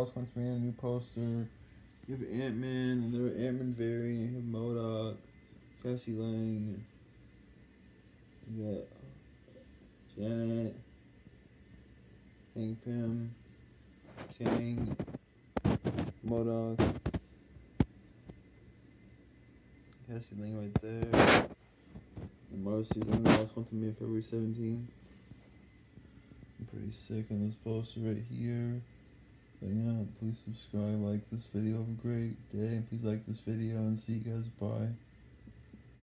Wasp Quantumania, new poster. You have Ant-Man, and they're Ant-Man variant. You have MODOK, Cassie Lang. You got Janet, Hank Pym, Kang, MODOK, Cassie Lang right there. And Marcy's on the last one to me February 17th. I'm pretty sick on this poster right here. But yeah, please subscribe, like this video. Have a great day. Please like this video and see you guys. Bye.